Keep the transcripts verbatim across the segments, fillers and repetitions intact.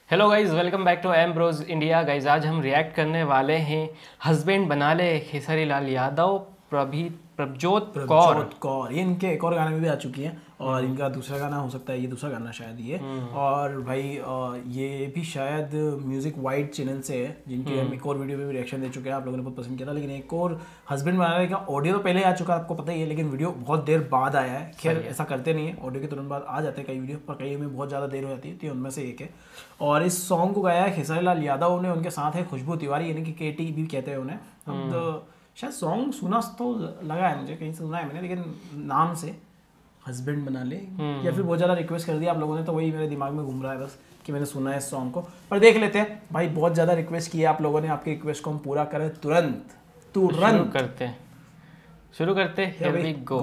Hello guys, welcome back to M Bros India. Guys आज हम react करने वाले हैं हस्बैंड बना ले खेसारी लाल यादव प्रभी प्रभजोत कौर। प्रभजोत कौर ये इनके एक और गाने में भी आ चुकी हैं और इनका दूसरा गाना हो सकता है, ये दूसरा गाना शायद ये। और भाई अ, ये भी शायद म्यूजिक वाइड चैनल से है, जिनके हम एक और वीडियो में भी रिएक्शन दे चुके हैं, आप लोगों ने बहुत पसंद किया था। लेकिन एक और हस्बैंड बनाने का ऑडियो तो पहले आ चुका है, आपको पता ही है, लेकिन वीडियो बहुत देर बाद आया है। खैर ऐसा करते नहीं है, ऑडियो के तुरंत बाद आ जाते हैं कई वीडियो, पर कई में बहुत ज़्यादा देर हो जाती है, तो उनमें से एक है। और इस सॉन्ग को गाया है खेसारी लाल यादव ने, उनके साथ है खुशबू तिवारी, यानी कि के टी भी कहते हैं उन्हें। अब तो शायद सॉन्ग सुना तो लगा है मुझे, कहीं से सुना है मैंने, लेकिन नाम से हस्बैंड बना ले या फिर बहुत ज़्यादा रिक्वेस्ट कर दिया आप लोगों ने, तो वही मेरे दिमाग में घूम रहा है बस कि मैंने सुना है इस सॉन्ग को। पर देख लेते हैं भाई, बहुत ज़्यादा रिक्वेस्ट की है आप लोगों ने, आपकी रिक्वेस्ट को हम पूरा करें तुरंत तुरंत शुरू करते हैं शुरू करते हैं Here we go।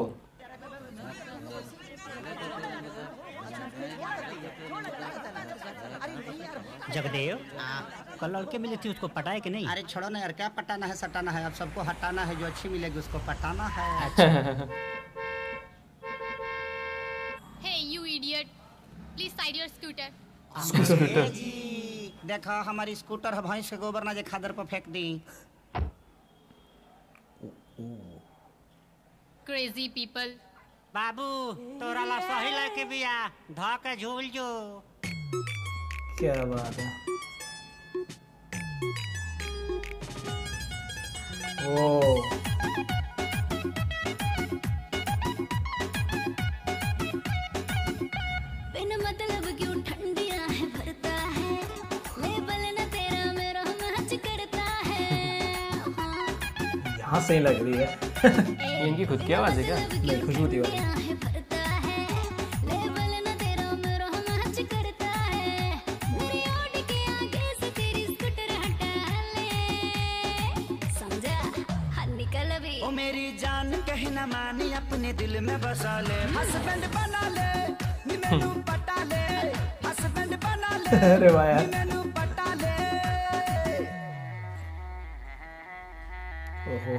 जगदेव कल लड़के मिली थी, उसको पटाए कि नहीं? अरे छोड़ो ना यार, क्या पटाना है सटाना है, अब सबको हटाना है, जो अच्छी मिलेगी उसको पटाना है। Hey, you idiot! Please side your scooter. ए जी देखा, हमारी स्कूटर है, भैंस के गोबर ना जे खादर पर फेंक दी। Crazy people. बाबू तोरा ला सही लड़के बिया, धा के झूल जो। क्या बात है। ओ बिन मतलब क्यों ठंडियां है भरता है, लेबल न तेरा मेरा मैच करता है। यहाँ सही लग रही है। इनकी खुद की आवाज़ है क्या? नहीं, खुशबू तिवारी। ओ मेरी जान कहीं ना मानी, अपने दिल में बसा ले, हस्बैंड बना ले, नी मैनू पटा ले, हस्बैंड बना ले, अरे वाह यार। नी मैनू पटा ले। ओहो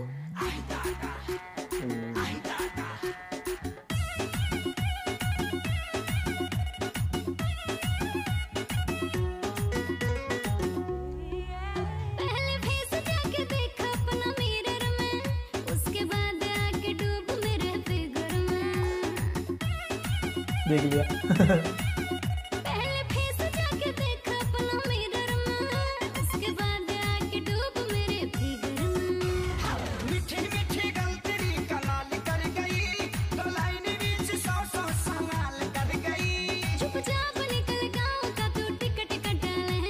पहले फेस जाके देखा अपना मिरर में, उसके बाद आके डूब मेरे फिगर में। देख लिया। पहले फेस जाके देखा अपना मिरर में, उसके बाद आके डूब मेरे फिगर में। मीठी मीठी गल तेरी कमाल कर गई, तो लाइन बीच सौ सौ सवाल कर गई। चुपचाप निकल गाँव का तू टिकट कटा ले।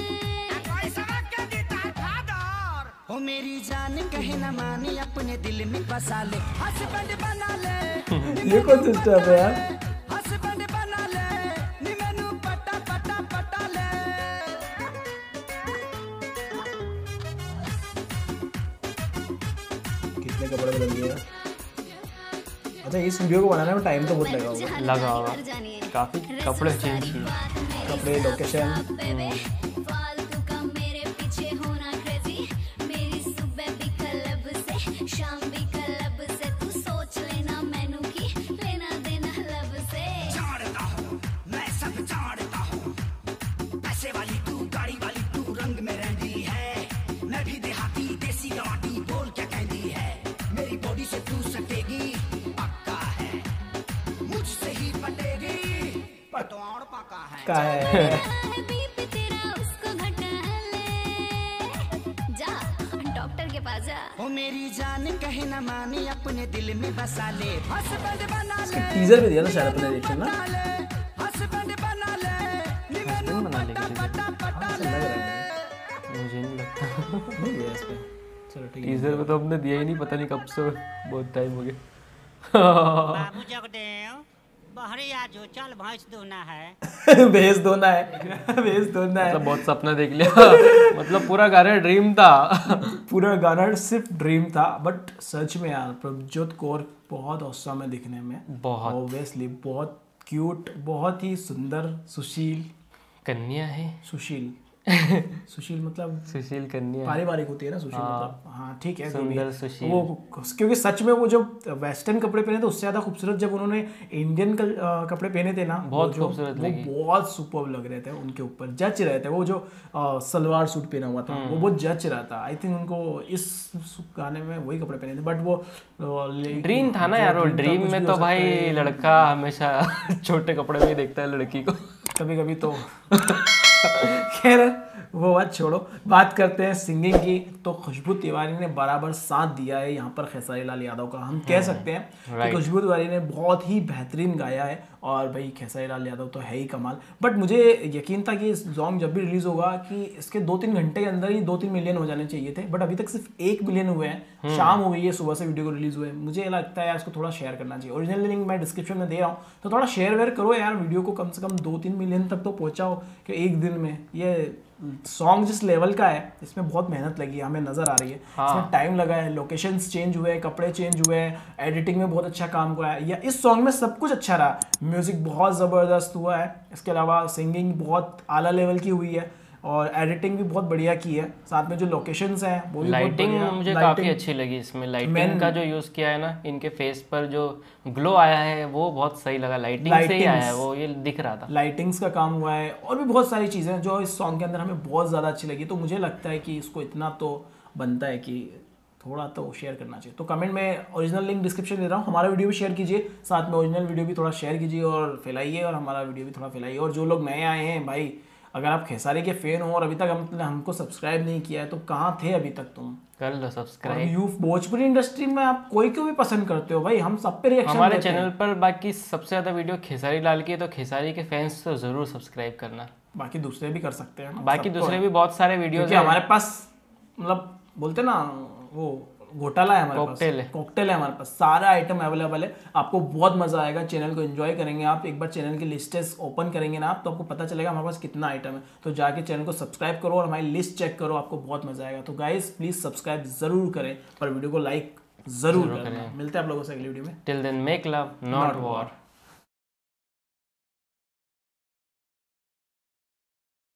ओ मेरी जान कहे ना मानी, अपने दिल में बसा ले, हस्बैंड बना ले। ये कौन सा स्टेप है यार? हस्बैंड बना ले, नी मैनू पटा पटा पटा ले। कितने कपड़े बदल दिए यार। अच्छा, इस वीडियो को बनाने में टाइम तो बहुत लगा होगा। लगा होगा, काफी कपड़े चेंज किए, कपड़े, लोकेशन। फालतू का मेरे पीछे होना क्रेजी, मेरी सुबह भी क्लब से, शाम भी क्लब से, तू सोच लेना मैनू की लेना देना लब से। जानता हूँ मैं सब जानता हूँ, पैसे वाली तू, गाड़ी वाली तू, रंग में रहती है, मैं भी देहाती देसी गवाटी, बोल क्या कहती है, मेरी बॉडी से तू सटेगी, पक्का है मुझसे ही पटेगी, पटवार पक्का है। का है बीपी तेरा उसको घटा ले, जा डॉक्टर के पास जा। ओ मेरी जान कहे ना मानी, अपने दिल में बसा ले, हस्बैंड बना ले, टीजर में दिया था शायद अपने रिएक्शन ना। हस्बैंड बना ले, नी हस्बैंड मैनू बना ले पटा किसी पटा पटा ऐसा ले। लग रहा है मुझे नहीं लगता। मुझे। नहीं दिया इस पे। चलो ठीक है। टीजर में तो हमने दिया ही नहीं, पता नहीं कब से, बहुत टाइम हो गया। बाबू जगदेव बहरी आजो, चल भैंस धोना है। भेज दोना है। भेज दोना है। मतलब बहुत सपना देख लिया। मतलब पूरा गाना ड्रीम था। पूरा गाना सिर्फ ड्रीम था, बट सच में यार प्रभजोत कौर बहुत औसम है दिखने में, बहुत। ऑब्वियसली बहुत क्यूट, बहुत ही सुंदर, सुशील। कन्या है। सुशील सुशील मतलब सुशील कन्या पारिवारिक होती है ना सुशील, हाँ। मतलब हाँ ठीक है, जो भी सुंदर है। सुशील। वो क्योंकि सच में वो जो वेस्टर्न कपड़े पहने थे उससे ज्यादा खूबसूरत जब उन्होंने इंडियन कपड़े पहने थे ना, बहुत वो जो- खूबसूरत वो लगी। बहुत सुपर्ब लग रहे थे उनके ऊपर, जच रहे थे। वो जो अ, सलवार सूट पहना हुआ था वो बहुत जच रहा था। आई थिंक उनको इस गाने में वही कपड़े पहने थे, बट वो ड्रीम था ना यार, वो ड्रीम में तो भाई लड़का हमेशा छोटे कपड़े में ही देखता है लड़की को। कभी कभी तो खैर वो बात छोड़ो, बात करते हैं सिंगिंग की। तो खुशबू तिवारी ने बराबर साथ दिया है यहाँ पर खेसारी लाल यादव का, हम कह सकते हैं कि right. खुशबू तिवारी ने बहुत ही बेहतरीन गाया है, और भाई खेसारी लाल यादव तो है ही कमाल। बट मुझे यकीन था कि इस सॉन्ग जब भी रिलीज होगा कि इसके दो तीन घंटे के अंदर ही दो तीन मिलियन हो जाने चाहिए थे, बट अभी तक सिर्फ एक मिलियन हुए हैं। शाम हो गई है, सुबह से वीडियो को रिलीज हुए। मुझे लगता है यार इसको थोड़ा शेयर करना चाहिए। ओरिजिनल लिंक मैं डिस्क्रिप्शन में दे रहा हूँ, तो थोड़ा शेयर वेयर करो यार, वीडियो को कम से कम दो तीन मिलियन तक तो पहुंचाओ कि एक दिन में। ये सॉन्ग जिस लेवल का है इसमें बहुत मेहनत लगी है, हमें नजर आ रही है। हाँ। इसमें टाइम लगा है, लोकेशंस चेंज हुए, कपड़े चेंज हुए, एडिटिंग में बहुत अच्छा काम हुआ है। या इस सॉन्ग में सब कुछ अच्छा रहा, म्यूजिक बहुत ज़बरदस्त हुआ है, इसके अलावा सिंगिंग बहुत आला लेवल की हुई है, और एडिटिंग भी बहुत बढ़िया की है। साथ में जो लोकेशंस हैं वो भी बहुत लाइटिंग बढ़िया। मुझे Lighting- काफी अच्छी लगी इसमें। लाइटिंग मैन- का जो यूज किया है ना, इनके फेस पर जो ग्लो आया है वो बहुत सही लगा। लाइटिंग से ही आया है, वो ये दिख रहा था। लाइटिंग्स का काम हुआ है, और भी बहुत सारी चीज़ें जो इस सॉन्ग के अंदर हमें बहुत ज़्यादा अच्छी लगी। तो मुझे लगता है कि इसको इतना तो बनता है कि थोड़ा तो शेयर करना चाहिए। तो कमेंट में ओरिजिनल लिंक डिस्क्रिप्शन दे रहा हूँ, हमारा वीडियो भी शेयर कीजिए, साथ में ओरिजिनल वीडियो भी थोड़ा शेयर कीजिए और फैलाइए, और हमारा वीडियो भी थोड़ा फैलाइए। और जो लोग नए आए हैं भाई, अगर आप खेसारी के फैन हो और अभी तक हम हमको सब्सक्राइब नहीं किया है तो कहाँ थे अभी तक तुम? कर लो और सब्सक्राइब। यू भोजपुरी इंडस्ट्री में आप कोई को भी पसंद करते हो भाई, हम सब पे रिएक्शन हमारे देते हैं। चैनल पर बाकी सबसे ज्यादा वीडियो खेसारी लाल की है, तो खेसारी के फैंस तो जरूर सब्सक्राइब करना। बाकी दूसरे भी कर सकते हैं ना, बाकी सबको दूसरे है। भी बहुत सारे वीडियोस क्योंकि हमारे पास मतलब बोलते ना वो घोटाला है हमारे पास, कॉकटेल है। कॉकटेल है हमारे पास, सारा आइटम अवेलेबल है। आपको बहुत मजा आएगा, चैनल को एंजॉय करेंगे आप। एक बार चैनल की लिस्टेस ओपन करेंगे ना आप, तो आपको पता चलेगा हमारे पास कितना आइटम है। तो जाके चैनल को सब्सक्राइब करो और हमारी लिस्ट चेक करो, आपको बहुत मजा आएगा। तो गाइस प्लीज सब्सक्राइब जरूर करें और वीडियो को लाइक जरूर करें। मिलते हैं आप लोगों से अगली वीडियो में। Till then make love not war.